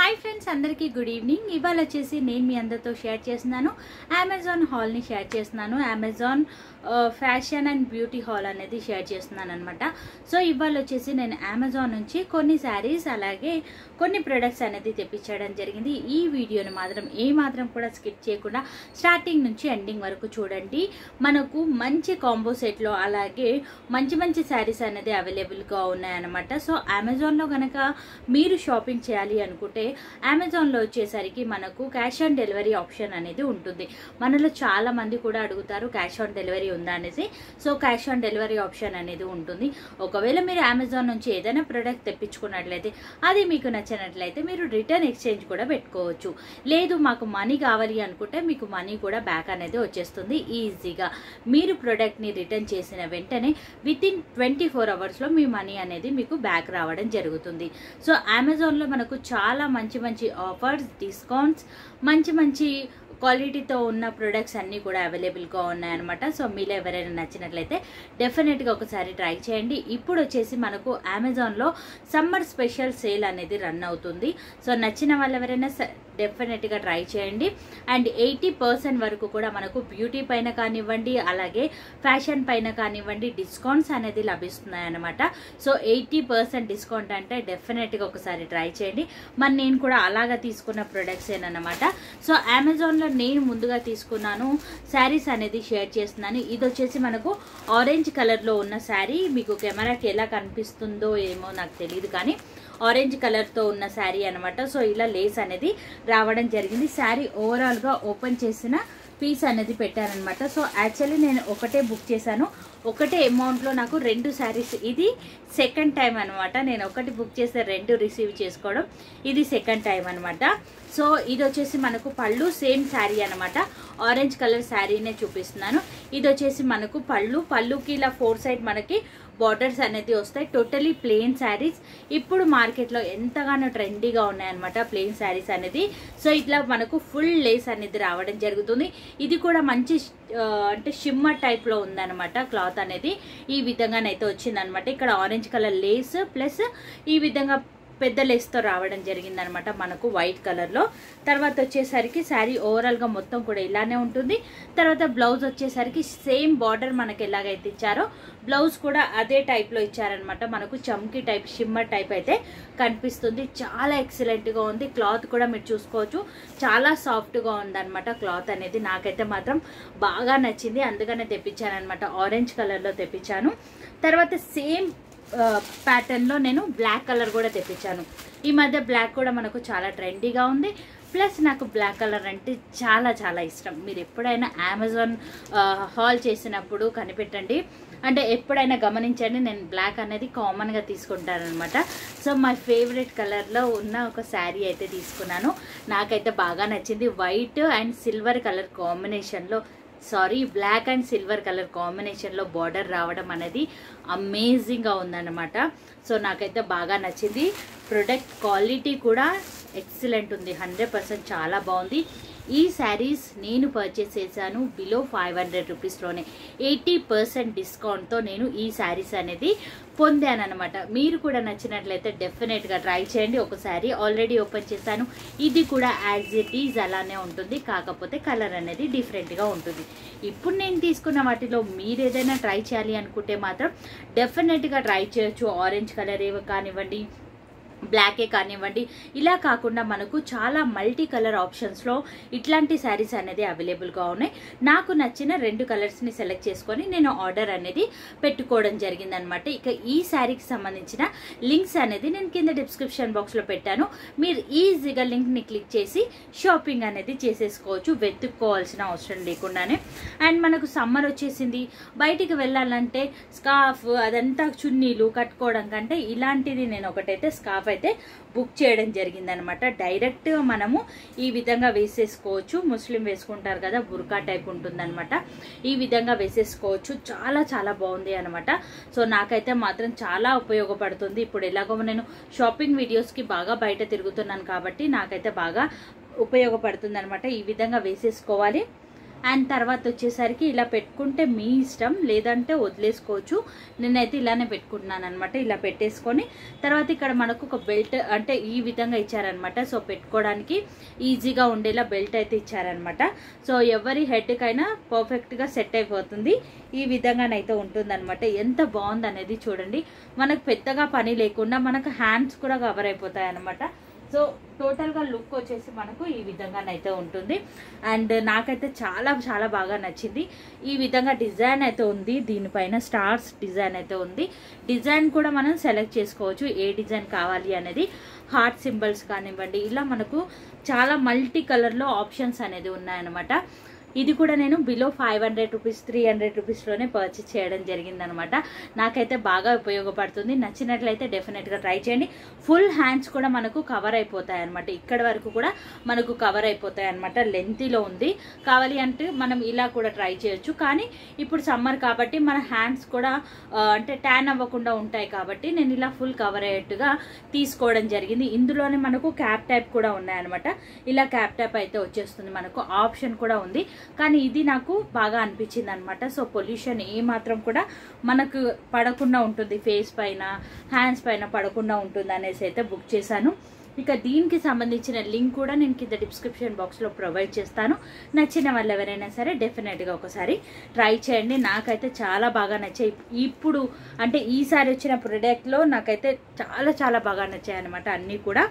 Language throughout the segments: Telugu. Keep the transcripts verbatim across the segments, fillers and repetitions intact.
హాయ్ ఫ్రెండ్స్, అందరికీ గుడ్ ఈవినింగ్. ఇవాళ వచ్చేసి నేను మీ అందరితో షేర్ చేస్తున్నాను అమెజాన్ హాల్ని షేర్ చేస్తున్నాను. Amazon fashion and beauty haul అనేది షేర్ చేస్తున్నాను అనమాట. సో ఇవాళ వచ్చేసి నేను అమెజాన్ నుంచి కొన్ని శారీస్ అలాగే కొన్ని ప్రొడక్ట్స్ అనేది తెప్పించడం జరిగింది. ఈ వీడియోని మాత్రం ఏ మాత్రం కూడా స్కిప్ చేయకుండా స్టార్టింగ్ నుంచి ఎండింగ్ వరకు చూడండి. మనకు మంచి కాంబో సెట్లో అలాగే మంచి మంచి శారీస్ అనేది అవైలబుల్గా ఉన్నాయన్నమాట. సో అమెజాన్లో కనుక మీరు షాపింగ్ చేయాలి అనుకుంటే అమెజాన్లో వచ్చేసరికి మనకు క్యాష్ ఆన్ డెలివరీ ఆప్షన్ అనేది ఉంటుంది. మనలో చాలా మంది కూడా అడుగుతారు క్యాష్ ఆన్ డెలివరీ ఉందా అనేసి. So cash on delivery option అనేది ఉంటుంది. ఒకవేళ మీరు అమెజాన్ నుంచి ఏదైనా ప్రోడక్ట్ తెప్పించుకున్నట్లయితే అది మీకు నచ్చినట్లయితే మీరు రిటర్న్ ఎక్స్చేంజ్ కూడా పెట్టుకోవచ్చు. లేదు మాకు మనీ కావాలి అనుకుంటే మీకు మనీ కూడా బ్యాక్ అనేది వచ్చేస్తుంది ఈజీగా. మీరు ప్రోడక్ట్ని రిటర్న్ చేసిన వెంటనే విత్ ఇన్ ట్వంటీ ఫోర్ అవర్స్లో మీ మనీ అనేది మీకు బ్యాక్ రావడం జరుగుతుంది. సో అమెజాన్లో మనకు చాలా మంచి మంచి ఆఫర్స్, డిస్కౌంట్స్, మంచి మంచి క్వాలిటీతో ఉన్న ప్రొడక్ట్స్ అన్నీ కూడా అవైలబుల్గా ఉన్నాయన్నమాట. సో మీలో ఎవరైనా నచ్చినట్లయితే డెఫినెట్గా ఒకసారి ట్రై చేయండి. ఇప్పుడు వచ్చేసి మనకు అమెజాన్లో సమ్మర్ స్పెషల్ సేల్ అనేది రన్ అవుతుంది. సో నచ్చిన వాళ్ళు ఎవరైనా డెఫినెట్గా ట్రై చేయండి. అండ్ ఎయిటీ పర్సెంట్ వరకు కూడా మనకు బ్యూటీ పైన కానివ్వండి అలాగే ఫ్యాషన్ పైన కానివ్వండి డిస్కౌంట్స్ అనేది లభిస్తున్నాయి అన్నమాట. సో ఎయిటీ పర్సెంట్ డిస్కౌంట్ అంటే డెఫినెట్గా ఒకసారి ట్రై చేయండి. మరి నేను కూడా అలాగా తీసుకున్న ప్రొడక్ట్స్ ఏనమాట. సో అమెజాన్లో నేను ముందుగా తీసుకున్నాను శారీస్ అనేది షేర్ చేస్తున్నాను. ఇది వచ్చేసి మనకు ఆరెంజ్ కలర్లో ఉన్న శారీ. మీకు కెమెరాకి ఎలా కనిపిస్తుందో ఏమో నాకు తెలియదు కానీ ఆరెంజ్ కలర్తో ఉన్న శారీ అనమాట. సో ఇలా లేస్ అనేది రావడం జరిగింది. శారీ ఓవరాల్గా ఓపెన్ చేసిన పీస్ అనేది పెట్టారనమాట. సో యాక్చువల్లీ నేను ఒకటే బుక్ చేశాను. ఒకటే అమౌంట్లో నాకు రెండు శారీస్, ఇది సెకండ్ టైం అనమాట. నేను ఒకటి బుక్ చేస్తే రెండు రిసీవ్ చేసుకోవడం ఇది సెకండ్ టైం అనమాట. సో ఇది వచ్చేసి మనకు పళ్ళు సేమ్ శారీ అనమాట. ఆరెంజ్ కలర్ శారీనే చూపిస్తున్నాను. ఇది వచ్చేసి మనకు పళ్ళు పళ్ళుకి ఇలా ఫోర్ సైడ్ మనకి బార్డర్స్ అనేది వస్తాయి. టోటలీ ప్లెయిన్ శారీస్ ఇప్పుడు మార్కెట్లో ఎంతగానో ట్రెండీగా ఉన్నాయన్నమాట ప్లెయిన్ శారీస్ అనేది. సో ఇట్లా మనకు ఫుల్ లేస్ అనేది రావడం జరుగుతుంది. ఇది కూడా మంచి అంటే షిమ్మర్ టైప్లో ఉందన్నమాట. క్లాత్ అనేది ఈ విధంగానైతే వచ్చిందనమాట. ఇక్కడ ఆరెంజ్ కలర్ లేస్ ప్లస్ ఈ విధంగా పెద్ద లేస్తో రావడం జరిగింది అనమాట మనకు వైట్ కలర్లో. తర్వాత వచ్చేసరికి శారీ ఓవరాల్గా మొత్తం కూడా ఇలానే ఉంటుంది. తర్వాత బ్లౌజ్ వచ్చేసరికి సేమ్ బార్డర్ మనకి ఎలాగైతే ఇచ్చారో బ్లౌజ్ కూడా అదే టైప్లో ఇచ్చారనమాట. మనకు చమ్కీ టైప్ షిమ్మర్ టైప్ అయితే కనిపిస్తుంది. చాలా ఎక్సలెంట్గా ఉంది. క్లాత్ కూడా మీరు చూసుకోవచ్చు, చాలా సాఫ్ట్గా ఉందన్నమాట క్లాత్ అనేది. నాకైతే మాత్రం బాగా నచ్చింది, అందుకనే తెప్పించాను అనమాట. ఆరెంజ్ కలర్లో తెప్పించాను. తర్వాత సేమ్ ప్యాటర్న్లో నేను బ్లాక్ కలర్ కూడా తెప్పించాను. ఈ మధ్య బ్లాక్ కూడా మనకు చాలా ట్రెండీగా ఉంది. ప్లస్ నాకు బ్లాక్ కలర్ అంటే చాలా చాలా ఇష్టం. మీరు ఎప్పుడైనా అమెజాన్ హాల్ చేసినప్పుడు కనిపెట్టండి, అంటే ఎప్పుడైనా గమనించండి, నేను బ్లాక్ అనేది కామన్గా తీసుకుంటాను అనమాట. సో మై ఫేవరెట్ కలర్లో ఉన్న ఒక శారీ అయితే తీసుకున్నాను. నాకైతే బాగా నచ్చింది. వైట్ అండ్ సిల్వర్ కలర్ కాంబినేషన్లో sorry black and silver colour కాంబినేషన్లో బార్డర్ రావడం అనేది అమేజింగ్గా ఉందన్నమాట. సో నాకైతే బాగా నచ్చింది. ప్రొడక్ట్ క్వాలిటీ కూడా ఎక్సలెంట్ ఉంది, హండ్రెడ్ పర్సెంట్ చాలా బాగుంది. ఈ శారీస్ నేను పర్చేస్ చేశాను బిలో ఫైవ్ హండ్రెడ్ రూపీస్లోనే. ఎయిటీ పర్సెంట్ డిస్కౌంట్తో నేను ఈ శారీస్ అనేది పొందాను అనమాట. మీరు కూడా నచ్చినట్లయితే డెఫినెట్గా ట్రై చేయండి. ఒక శారీ ఆల్రెడీ ఓపెన్ చేశాను. ఇది కూడా యాజ్ ఇట్ ఈజ్ అలానే ఉంటుంది, కాకపోతే కలర్ అనేది డిఫరెంట్గా ఉంటుంది. ఇప్పుడు నేను తీసుకున్న వాటిలో మీరు ఏదైనా ట్రై చేయాలి అనుకుంటే మాత్రం డెఫినెట్గా ట్రై చేయొచ్చు. ఆరెంజ్ కలర్ ఏవో కానివ్వండి, బ్లాకే కానివ్వండి, ఇలా కాకుండా మనకు చాలా మల్టీ కలర్ ఆప్షన్స్లో ఇట్లాంటి శారీస్ అనేది అవైలబుల్గా ఉన్నాయి. నాకు నచ్చిన రెండు కలర్స్ని సెలెక్ట్ చేసుకొని నేను ఆర్డర్ అనేది పెట్టుకోవడం జరిగిందనమాట. ఇక ఈ శారీకి సంబంధించిన లింక్స్ అనేది నేను కింద డిస్క్రిప్షన్ బాక్స్లో పెట్టాను. మీరు ఈజీగా లింక్ని క్లిక్ చేసి షాపింగ్ అనేది చేసేసుకోవచ్చు, వెతుక్కోవాల్సిన అవసరం లేకుండానే. అండ్ మనకు సమ్మర్ వచ్చేసింది, బయటికి వెళ్ళాలంటే స్కార్ఫ్ అదంతా చున్నీలు కట్టుకోవడం కంటే ఇలాంటిది నేను ఒకటైతే స్కార్ఫ్ అయితే బుక్ చేయడం జరిగిందనమాట. డైరెక్ట్ మనము ఈ విధంగా వేసేసుకోవచ్చు. ముస్లిం వేసుకుంటారు కదా, బుర్కా టైప్ ఉంటుందన్నమాట. ఈ విధంగా వేసేసుకోవచ్చు. చాలా చాలా బాగుంది అనమాట. సో నాకైతే మాత్రం చాలా ఉపయోగపడుతుంది. ఇప్పుడు ఎలాగో నేను షాపింగ్ వీడియోస్కి బాగా బయట తిరుగుతున్నాను కాబట్టి నాకైతే బాగా ఉపయోగపడుతుంది అనమాట. ఈ విధంగా వేసేసుకోవాలి. అండ్ తర్వాత వచ్చేసరికి ఇలా పెట్టుకుంటే మీ ఇష్టం, లేదంటే వదిలేసుకోవచ్చు. నేనైతే ఇలానే పెట్టుకుంటున్నాను అనమాట. ఇలా పెట్టేసుకొని తర్వాత ఇక్కడ మనకు ఒక బెల్ట్ అంటే ఈ విధంగా ఇచ్చారనమాట. సో పెట్టుకోవడానికి ఈజీగా ఉండేలా బెల్ట్ అయితే ఇచ్చారనమాట. సో ఎవరి హెడ్కైనా పర్ఫెక్ట్గా సెట్ అయిపోతుంది. ఈ విధంగానైతే ఉంటుందన్నమాట. ఎంత బాగుంది అనేది చూడండి. మనకు పెద్దగా పని లేకుండా మనకు హ్యాండ్స్ కూడా కవర్ అయిపోతాయి అనమాట. సో టోటల్గా లుక్ వచ్చేసి మనకు ఈ విధంగానైతే ఉంటుంది. అండ్ నాకైతే చాలా చాలా బాగా నచ్చింది. ఈ విధంగా డిజైన్ అయితే ఉంది, దీనిపైన స్టార్స్ డిజైన్ అయితే ఉంది. డిజైన్ కూడా మనం సెలెక్ట్ చేసుకోవచ్చు, ఏ డిజైన్ కావాలి అనేది. హార్ట్ సింబల్స్ కానివ్వండి, ఇలా మనకు చాలా మల్టీ కలర్లో ఆప్షన్స్ అనేది ఉన్నాయన్నమాట. ఇది కూడా నేను below five hundred rupees three hundred రూపీస్లోనే పర్చేస్ చేయడం జరిగిందనమాట. నాకైతే బాగా ఉపయోగపడుతుంది. నచ్చినట్లయితే డెఫినెట్గా ట్రై చేయండి. ఫుల్ హ్యాండ్స్ కూడా మనకు కవర్ అయిపోతాయి అనమాట. ఇక్కడ వరకు కూడా మనకు కవర్ అయిపోతాయి అనమాట. లెంతీలో ఉంది. కావాలి అంటే మనం ఇలా కూడా ట్రై చేయొచ్చు. కానీ ఇప్పుడు సమ్మర్ కాబట్టి మన హ్యాండ్స్ కూడా అంటే ట్యాన్ అవ్వకుండా ఉంటాయి కాబట్టి నేను ఇలా ఫుల్ కవర్ అయ్యేట్టుగా తీసుకోవడం జరిగింది. ఇందులోనే మనకు క్యాప్ టైప్ కూడా ఉన్నాయన్నమాట. ఇలా క్యాప్ టైప్ అయితే వచ్చేస్తుంది. మనకు ఆప్షన్ కూడా ఉంది. కానీ ఇది నాకు బాగా అనిపించింది అనమాట. సో పొల్యూషన్ ఏ మాత్రం కూడా మనకు పడకుండా ఉంటుంది, ఫేస్ పైన హ్యాండ్స్ పైన పడకుండా ఉంటుంది అనేసి అయితే బుక్ చేశాను. ఇక దీనికి సంబంధించిన లింక్ కూడా నేను కింద డిస్క్రిప్షన్ బాక్స్లో ప్రొవైడ్ చేస్తాను. నచ్చిన వాళ్ళు ఎవరైనా సరే డెఫినెట్గా ఒకసారి ట్రై చేయండి. నాకైతే చాలా బాగా నచ్చాయి. ఇప్పుడు అంటే ఈసారి వచ్చిన ప్రోడక్ట్లో నాకైతే చాలా చాలా బాగా నచ్చాయి అనమాట అన్నీ కూడా.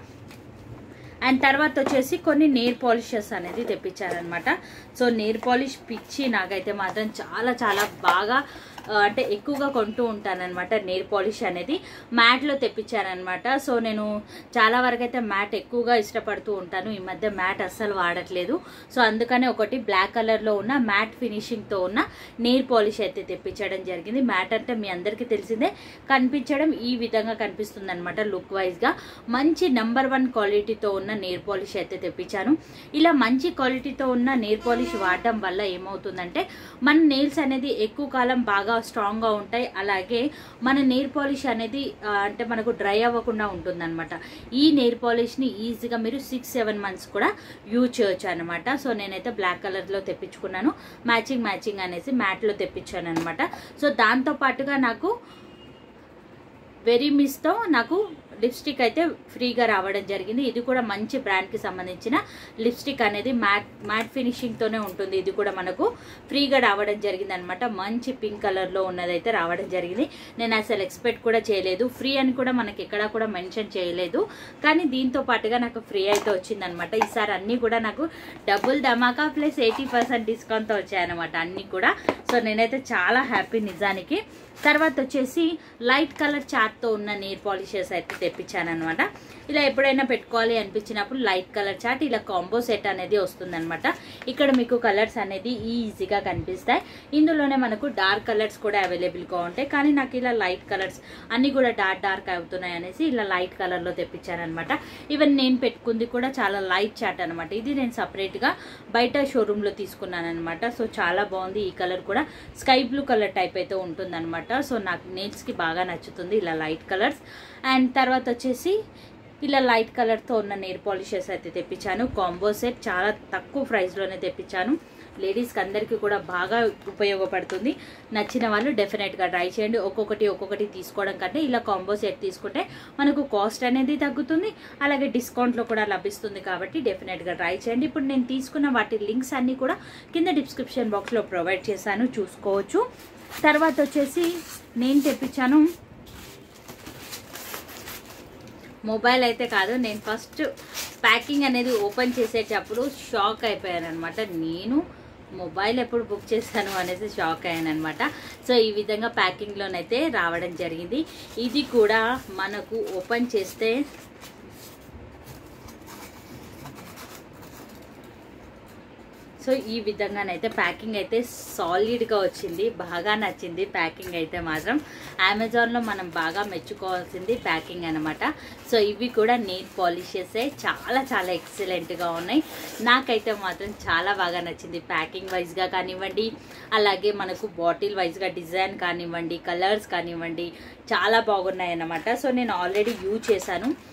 అండ్ తర్వాత వచ్చేసి కొన్ని నెయిల్ పాలిషెస్ అనేది తెప్పించారనమాట. సో నెయిల్ పాలిష్ పిచ్చి నాకైతే మాత్రం చాలా చాలా బాగా అంటే ఎక్కువగా కొంటూ ఉంటానన్నమాట. నెయిల్ పాలిష్ అనేది మ్యాట్లో తెప్పించానమాట. సో నేను చాలా వరకు అయితే మ్యాట్ ఎక్కువగా ఇష్టపడుతూ ఉంటాను. ఈ మధ్య మ్యాట్ అస్సలు వాడట్లేదు. సో అందుకనే ఒకటి బ్లాక్ కలర్లో ఉన్న మ్యాట్ ఫినిషింగ్తో ఉన్న నెయిల్ పాలిష్ అయితే తెప్పించడం జరిగింది. మ్యాట్ అంటే మీ అందరికీ తెలిసిందే, కనిపించడం ఈ విధంగా కనిపిస్తుంది అనమాట. లుక్ వైజ్గా మంచి నెంబర్ వన్ క్వాలిటీతో ఉన్న నెయిల్ పాలిష్ అయితే తెప్పించాను. ఇలా మంచి క్వాలిటీతో ఉన్న నెయిల్ పాలిష్ వాడడం వల్ల ఏమవుతుందంటే మన నెయిల్స్ అనేది ఎక్కువ కాలం బాగా స్ట్రాంగ్గా ఉంటాయి. అలాగే మన నెయిల్ పాలిష్ అనేది అంటే మనకు డ్రై అవ్వకుండా ఉంటుందన్నమాట. ఈ నెయిల్ పాలిష్ని ఈజీగా మీరు సిక్స్ సెవెన్ మంత్స్ కూడా యూజ్ చేయొచ్చు అనమాట. సో నేనైతే బ్లాక్ కలర్లో తెప్పించుకున్నాను. మ్యాచింగ్ మ్యాచింగ్ అనేసి మ్యాట్లో తెప్పించాను అనమాట. సో దాంతో పాటుగా నాకు వెరీ మిస్తో నాకు లిప్స్టిక్ అయితే ఫ్రీగా రావడం జరిగింది. ఇది కూడా మంచి బ్రాండ్కి సంబంధించిన లిప్స్టిక్ అనేది మ్యాట్ మ్యాట్ ఫినిషింగ్తోనే ఉంటుంది. ఇది కూడా మనకు ఫ్రీగా రావడం జరిగింది అనమాట. మంచి పింక్ కలర్లో ఉన్నదైతే రావడం జరిగింది. నేను అసలు ఎక్స్పెక్ట్ కూడా చేయలేదు. ఫ్రీ అని కూడా మనకి ఎక్కడా కూడా మెన్షన్ చేయలేదు. కానీ దీంతో పాటుగా నాకు ఫ్రీ అయితే వచ్చిందనమాట. ఈసారి అన్నీ కూడా నాకు డబుల్ ధమాకా ప్లస్ ఎయిటీ పర్సెంట్ డిస్కౌంట్తో వచ్చాయన్నమాట అన్నీ కూడా. సో నేనైతే చాలా హ్యాపీ నిజానికి. తర్వాత వచ్చేసి లైట్ కలర్ చార్ట్తో ఉన్న నెయిల్ పాలిషెస్ అయితే తెప్పించాను అనమాట. ఇలా ఎప్పుడైనా పెట్టుకోవాలి అనిపించినప్పుడు లైట్ కలర్ చార్ట్ ఇలా కాంబో సెట్ అనేది వస్తుందన్నమాట. ఇక్కడ మీకు కలర్స్ అనేది ఈజీగా కనిపిస్తాయి. ఇందులోనే మనకు డార్క్ కలర్స్ కూడా అవైలబుల్గా ఉంటాయి. కానీ నాకు ఇలా లైట్ కలర్స్ అన్నీ కూడా డార్క్ డార్క్ అవుతున్నాయి అనేసి ఇలా లైట్ కలర్లో తెప్పించాను అనమాట. ఈవెన్ నేను పెట్టుకుంది కూడా చాలా లైట్ చార్ట్ అనమాట. ఇది నేను సపరేట్గా బయట షోరూంలో తీసుకున్నాను అనమాట. సో చాలా బాగుంది. ఈ కలర్ కూడా స్కై బ్లూ కలర్ టైప్ అయితే ఉంటుందన్నమాట. సో నాకు నెయిల్స్కి బాగా నచ్చుతుంది ఇలా లైట్ కలర్స్. అండ్ తర్వాత వచ్చేసి ఇలా లైట్ కలర్తో ఉన్న నెయిల్ పాలిషెస్ అయితే తెప్పించాను. కాంబో సెట్ చాలా తక్కువ ప్రైస్లోనే తెప్పించాను. లేడీస్కి అందరికీ కూడా బాగా ఉపయోగపడుతుంది. నచ్చిన వాళ్ళు డెఫినెట్గా ట్రై చేయండి. ఒక్కొక్కటి ఒక్కొక్కటి తీసుకోవడం కంటే ఇలా కాంబో సెట్ తీసుకుంటే మనకు కాస్ట్ అనేది తగ్గుతుంది. అలాగే డిస్కౌంట్లో కూడా లభిస్తుంది. కాబట్టి డెఫినెట్గా ట్రై చేయండి. ఇప్పుడు నేను తీసుకున్న వాటి లింక్స్ అన్నీ కూడా కింద డిస్క్రిప్షన్ బాక్స్లో ప్రొవైడ్ చేశాను, చూసుకోవచ్చు. తర్వాత వచ్చేసి నేను తెప్పించాను మొబైల్ అయితే కాదు. నేను ఫస్ట్ ప్యాకింగ్ అనేది ఓపెన్ చేసేటప్పుడు షాక్ అయిపోయాను అనమాట. నేను మొబైల్ ఎప్పుడు బుక్ చేశాను అనేసి షాక్ అయ్యాను అనమాట. సో ఈ విధంగా ప్యాకింగ్లోనైతే రావడం జరిగింది. ఇది కూడా మనకు ఓపెన్ చేస్తే సో ఈ విధంగానైతే ప్యాకింగ్ అయితే సాలిడ్గా వచ్చింది. బాగా నచ్చింది ప్యాకింగ్ అయితే మాత్రం. అమెజాన్లో మనం బాగా మెచ్చుకోవాల్సింది ప్యాకింగ్ అనమాట. సో ఇవి కూడా నెయిల్ పాలిషెసే చాలా చాలా ఎక్సలెంట్గా ఉన్నాయి. నాకైతే మాత్రం చాలా బాగా నచ్చింది. ప్యాకింగ్ వైజ్గా కానివ్వండి, అలాగే మనకు బాటిల్ వైజ్గా డిజైన్ కానివ్వండి, కలర్స్ కానివ్వండి చాలా బాగున్నాయి అన్నమాట. సో నేను ఆల్రెడీ యూజ్ చేశాను.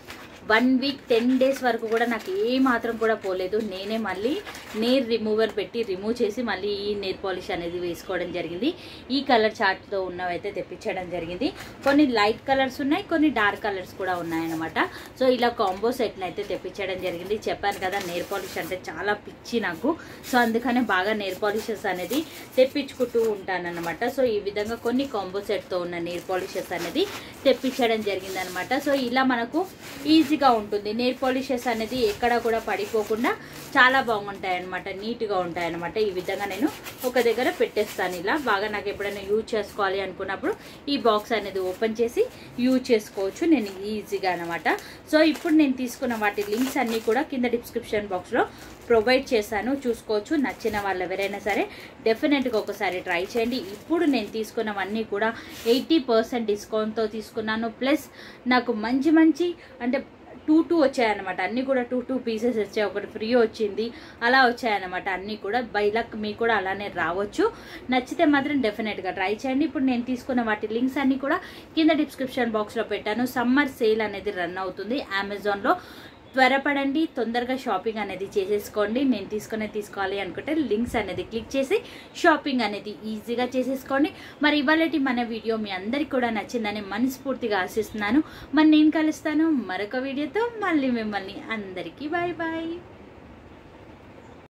వన్ వీక్ టెన్ డేస్ వరకు కూడా నాకు ఏ మాత్రం కూడా పోలేదు. నేనే మళ్ళీ నెయిల్ రిమూవర్ పెట్టి రిమూవ్ చేసి మళ్ళీ ఈ నెయిల్ పాలిష్ అనేది వేసుకోవడం జరిగింది. ఈ కలర్ చార్ట్తో ఉన్నవైతే తెప్పించడం జరిగింది. కొన్ని లైట్ కలర్స్ ఉన్నాయి, కొన్ని డార్క్ కలర్స్ కూడా ఉన్నాయన్నమాట. సో ఇలా కాంబో సెట్ని అయితే తెప్పించడం జరిగింది. చెప్పాను కదా నెయిల్ పాలిష్ అంటే చాలా పిచ్చి నాకు. సో అందుకనే బాగా నెయిల్ పాలిషెస్ అనేది తెప్పించుకుంటూ ఉంటానన్నమాట. సో ఈ విధంగా కొన్ని కాంబో సెట్తో ఉన్న నెయిల్ పాలిషెస్ అనేది తెప్పించడం జరిగింది అనమాట. సో ఇలా మనకు ఈజీగా ఉంటుంది. నెయిల్ పాలిషెస్ అనేది ఎక్కడ కూడా పడిపోకుండా చాలా బాగుంటాయి అనమాట, నీట్గా ఉంటాయి అనమాట. ఈ విధంగా నేను ఒక దగ్గర పెట్టేస్తాను. ఇలా బాగా నాకు ఎప్పుడైనా యూజ్ చేసుకోవాలి అనుకున్నప్పుడు ఈ బాక్స్ అనేది ఓపెన్ చేసి యూజ్ చేసుకోవచ్చు నేను ఈజీగా అనమాట. సో ఇప్పుడు నేను తీసుకున్న వాటి లింక్స్ అన్నీ కూడా కింద డిస్క్రిప్షన్ బాక్స్లో ప్రొవైడ్ చేశాను, చూసుకోవచ్చు. నచ్చిన వాళ్ళు ఎవరైనా సరే డెఫినెట్గా ఒకసారి ట్రై చేయండి. ఇప్పుడు నేను తీసుకున్నవన్నీ కూడా ఎయిటీ పర్సెంట్ డిస్కౌంట్తో తీసుకున్నాను. ప్లస్ నాకు మంచి మంచి అంటే టూ టూ వచ్చాయన్నమాట. అన్నీ కూడా టూ టూ పీసెస్ వచ్చాయి, ఒకటి ఫ్రీ వచ్చింది, అలా వచ్చాయన్నమాట. అన్నీ కూడా బై లక్ మీకు కూడా అలానే రావచ్చు. నచ్చితే మాత్రం డెఫినెట్గా ట్రై చేయండి. ఇప్పుడు నేను తీసుకున్న వాటి లింక్స్ అన్నీ కూడా కింద డిస్క్రిప్షన్ బాక్స్లో పెట్టాను. సమ్మర్ సేల్ అనేది రన్ అవుతుంది అమెజాన్లో. త్వరపడండి, తొందరగా షాపింగ్ అనేది చేసేసుకోండి. నేను తీసుకునే తీసుకోవాలి అనుకుంటే లింక్స్ అనేది క్లిక్ చేసి షాపింగ్ అనేది ఈజీగా చేసేసుకోండి. మరి ఇవాళటి మన వీడియో మీ అందరికీ కూడా నచ్చిందని మనస్ఫూర్తిగా ఆశిస్తున్నాను. మరి నేను కలుస్తాను మరొక వీడియోతో. మళ్ళీ మిమ్మల్ని అందరికీ బాయ్ బాయ్.